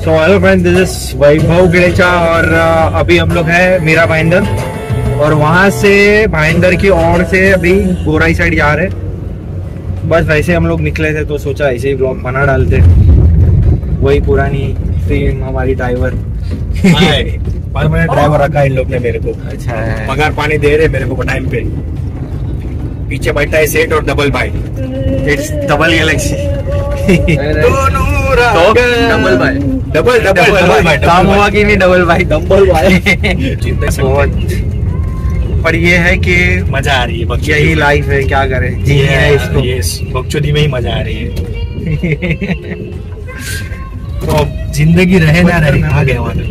So hello friend, this is Vaibhav Girecha और अभी हम लोग हैं मीरा भाईंदर और वहां से भाईंदर की ओर से अभी गोराई साइड जा रहे। बस वैसे हम लोग निकले थे तो सोचा ऐसे ही ब्लॉग बना डालते। वही पुरानी सेम हमारी ड्राइवर परमानेंट ड्राइवर रखा है इन लोग ने मेरे को। अच्छा है, पगार पानी दे रहे मेरे को टाइम पे। पीछे बैठा है सेठ और डबल भाई। It's double galaxy. डबल भाई, डबल भाई, काम हुआ कि नहीं डबल भाई, डबल भाई। बहुत। पर ये है कि मजा आ रही है, यही लाइफ है, क्या करें, जी है इसको। ये बकचोदी में ही मजा आ रही है। तो जिंदगी रहे ना रहे, आ गया वहाँ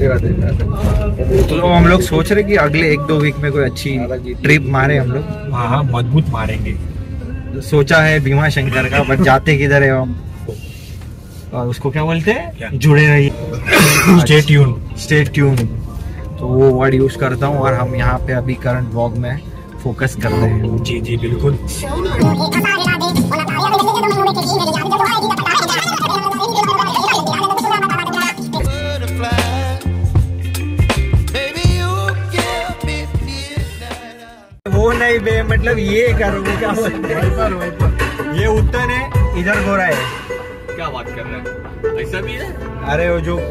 तो हम लोग सोच रहे कि अगले 1-2 वीक में कोई अच्छी ट्रिप मारे हम लोग। हाँ, मजबूत मारेंगे। तो सोचा है भीमा शंकर का, बट जाते किधर है हम, और उसको क्या बोलते हैं, जुड़े रहिए, स्टे ट्यून। तो वो वर्ड यूज करता हूँ और हम यहाँ पे अभी करंट व्लॉग में फोकस कर रहे हैं। जी जी बिल्कुल। वो नहीं बे, मतलब ये करो, क्या बोलते हैं, ये उत्तर है, इधर गोरा है। क्या बात कर रहे हैं, ऐसा भी है? अरे वो जो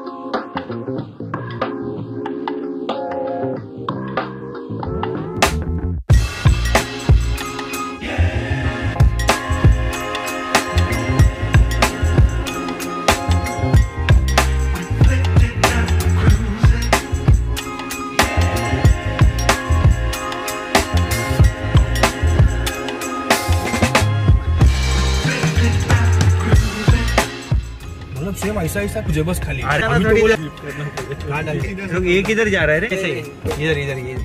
सेम ऐसा तुझे बस खाली लोग एक इधर जा रहा है रे, इधर इधर ये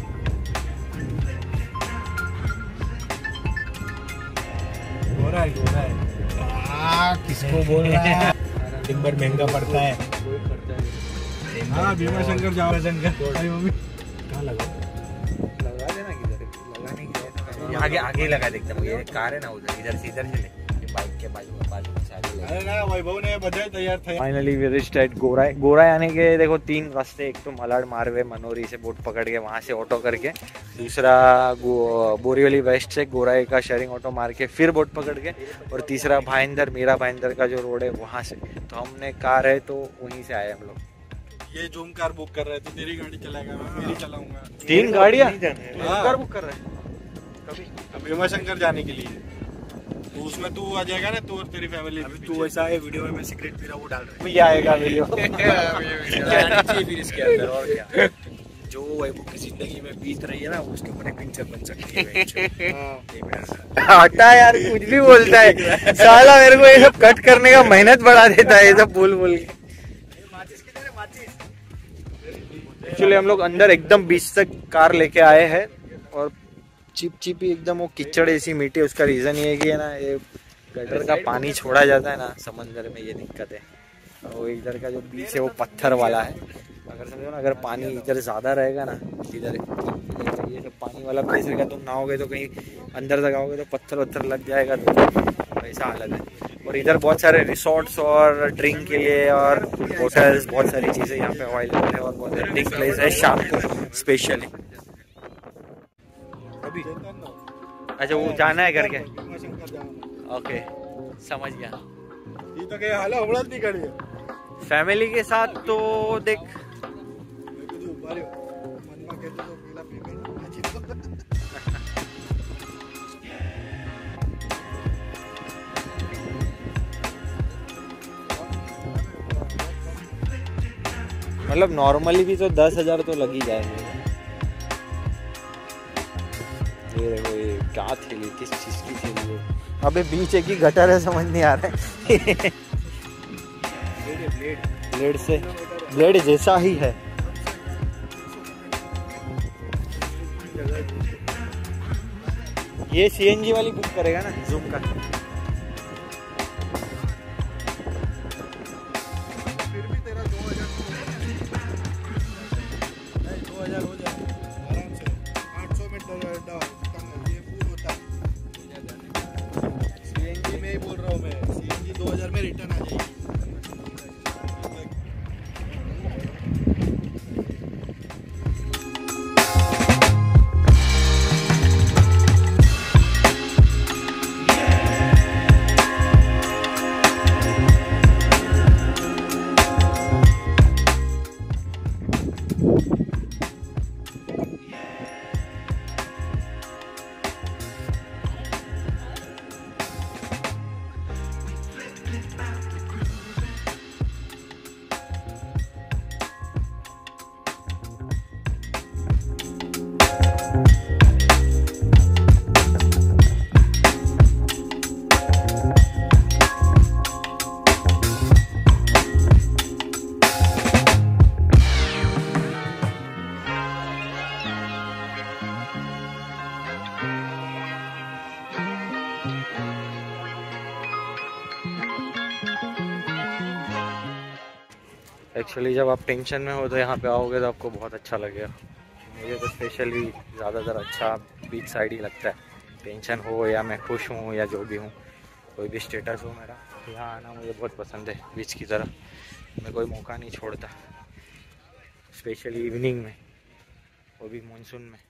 गोरा है। किसको बोल रहा है? दिन भर महंगा पड़ता है। हाँ, भीमा शंकर जाओ शंकर। कहाँ लगा देना, किधर लगा नहीं, आगे आगे लगा देखता हूँ। ये कार है ना उधर, इधर से इधर चले, बाइक के बाजू में सारी। अरे ना, वैभव ने बजाय तैयार था। Finally we reached at Gorai. Gorai आने के देखो 3 रास्ते, एक तो मलाड मारवे मनोरी से बोट पकड़ के वहाँ से ऑटो करके, दूसरा बोरीवली वेस्ट से गोराई का शेयरिंग ऑटो मार के फिर बोट पकड़ के, और तीसरा भाईंदर, मीरा भाईंदर का जो रोड है वहाँ से। तो हमने कार है तो वहीं से आए हम लोग। ये जूम कार बुक कर रहे थे, तेरी गाड़ी चलाएगा, मैं मेरी चलाऊंगा। 3 गाड़ियाँ कार बुक कर रहे हैं कभी भीमा शंकर जाने के लिए। तो उसमें तू आ जाएगा ना, तू और तेरी फैमिली। अभी तू ऐसा है, वीडियो में मैं सिगरेट पी रहा हूँ, वो डाल रहा है। ये आएगा वीडियो। फिर इसके अंदर और क्या, जो वैभव की जिंदगी में बीत रही है ना, उसके ऊपर एक पिक्चर बन सकती है। हटा यार, कुछ भी बोलता है साला, मेरे को ये सब कट करने का मेहनत बढ़ा देता है ये सब बोल बोल के। एक्चुअली हम लोग अंदर एकदम बीच तक कार लेके आए हैं और चिप एकदम वो कीचड़ ऐसी मिट्टी। उसका रीजन ये है कि है ना, ये गटर का पानी छोड़ा जाता है ना समंदर में, ये दिक्कत है। वो इधर का जो बीच है वो पत्थर वाला है। अगर समझो ना, अगर पानी इधर ज़्यादा रहेगा ना, इधर ये सब पानी वाला प्लेस रहेगा, तुम नहाओगे तो कहीं अंदर तक आओगे तो पत्थर लग जाएगा, तो ऐसा हालत है। और इधर बहुत सारे रिसोर्ट्स और ड्रिंक के लिए और होटल्स, बहुत सारी चीज़ें यहाँ पे अवेलेबल है और बहुत ड्रिंक प्लेस है शाम को स्पेशली। अभी अच्छा वो जाना है करके, ओके समझ गया। ये तो क्या हाल है, हवड़ा नहीं करी है फैमिली के साथ तो देख, मतलब नॉर्मली भी तो 10,000 तो लग ही जाएंगे। ये देखो, ये क्या थैली, किस चीज की थैली है? अबे बीच एक ही गटर है, समझ नहीं आ रहा है। ब्लेड जैसा ही है। ये सीएनजी वाली बुक करेगा ना, जूम का। फिर भी तेरा 2000 हो जाए आराम से। 800 में ये फूल होता है। सीएनजी में ही बोल रहा हूँ मैं, सीएनजी 2000 में रिटर्न आ जाएगी। एक्चुअली जब आप टेंशन में हो तो यहाँ पे आओगे तो आपको बहुत अच्छा लगेगा। मुझे तो स्पेशली ज़्यादातर अच्छा बीच साइड ही लगता है। टेंशन हो या मैं खुश हूँ या जो भी हूँ, कोई भी स्टेटस हो मेरा, यहाँ आना मुझे बहुत पसंद है। बीच की तरह मैं कोई मौका नहीं छोड़ता, स्पेशली इवनिंग में, वो भी मानसून में।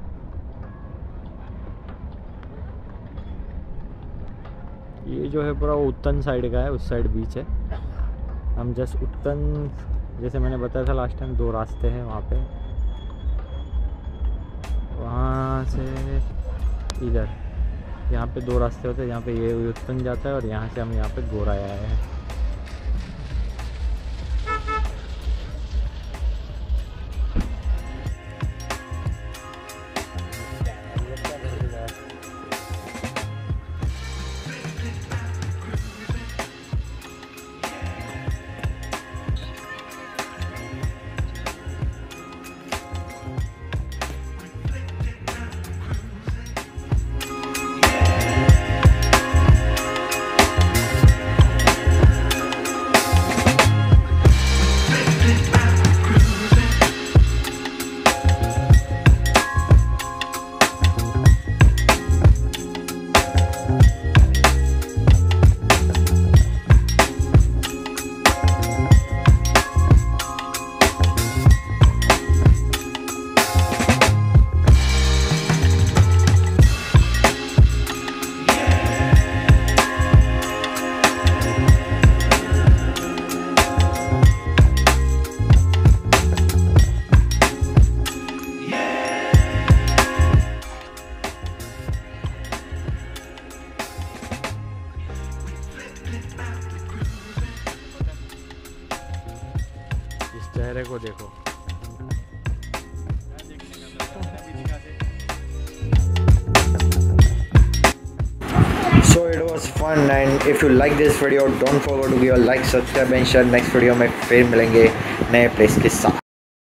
ये जो है पूरा उत्तन साइड का है, उस साइड बीच है। हम जस्ट उत्तन, जैसे मैंने बताया था लास्ट टाइम, 2 रास्ते हैं वहाँ पे। वहाँ से इधर, यहाँ पे 2 रास्ते होते हैं। यहाँ पे ये उत्तन जाता है और यहाँ से हम यहाँ पे गोराई आए हैं। चेहरे को देखो। So it was fun, and if you like this video, don't forget to give a like, subscribe and share. Next video में फिर मिलेंगे नए प्लेस के साथ।